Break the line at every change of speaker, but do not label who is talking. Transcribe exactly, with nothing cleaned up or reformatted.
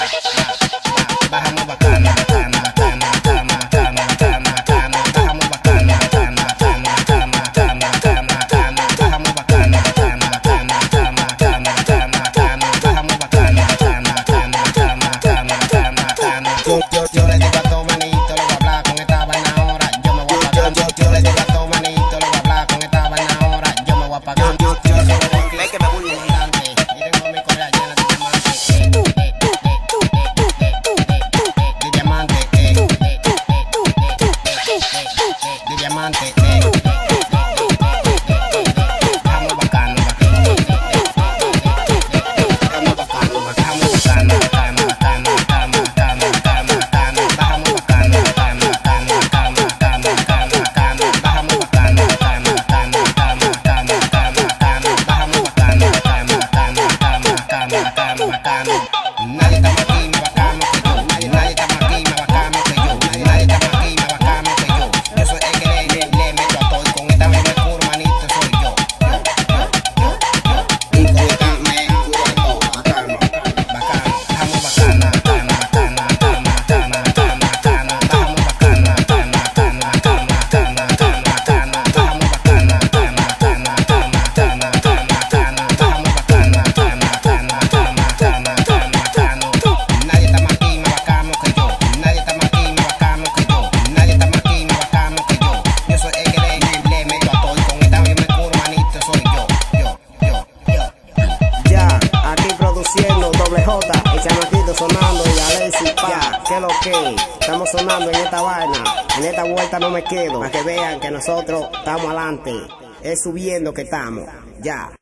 bajamos bacano, bacano, bacano, bacano, bacano, bacano, bacano, bajamos bacano, bacano, bacano, bacano, bacano, bacano, bacano, bajamos bacano, bacano, bacano, bacano, bacano, bacano, bacano, bajamos bacano, bacano, bacano, bacano, bacano, bacano, bacano. Yo, yo, yo le digo a todo manito, le voy a hablar con esta vaina ahora, yo me voy a pagar. Yo, yo le digo a todo manito, le voy a hablar con esta vaina ahora, yo me voy a pagar. Yo, yo, yo, ve que me voy adelante, y tengo mi correa llena de diamantes. De diamante, eh. Vamos bacano, bacano. Vamos bacano, bacano, bacano, bacano, bacano, bacano, bacano, bacano, bacano. Bajamos bacano, bacano, bacano, bacano, bacano, bacano, bacano. Bajamos bacano, bacano, bacano, bacano, bacano, bacano, bacano. Bajamos bacano, bacano, bacano, bacano, bacano, bacano, bacano. Nadie está más aquí, más bacano que yo. Nadie está más aquí, más bacano que yo. Nadie está más aquí, más bacano que yo. Yo soy el que le, le, le meto a todo. Y con esta misma curva, manito, soy yo. Yo, yo, yo, yo. Y con esta me curo de todo. Bacano, bacano. Bajamos bacana, bacana, bacana, bacana, bacana, bacana, bacana. Bajamos bacana, bacana, bacana, bacana, bacana, bacana, bacana. Bajamos bacana, bacana, bacana, bacana, bacana, bacana, bacana. Bajamos bacana, bacana, bacana, bacana, bacana, bacana, bacano. Nadie está más aquí, más bacano que yo. Nadie está más aquí, más bacano que yo. Nadie está más aquí, más bacano que yo. Yo soy el que le, le, le meto a todo. Y con esta misma curva, manito, soy yo. Yo, yo, yo.
Ya, aquí produciendo Doble J, el chamaquito sonando y Alexis, pa, que lo que, estamos sonando en esta vaina, en esta vuelta no me quedo, para que vean que nosotros estamos adelante, es subiendo que estamos, ya.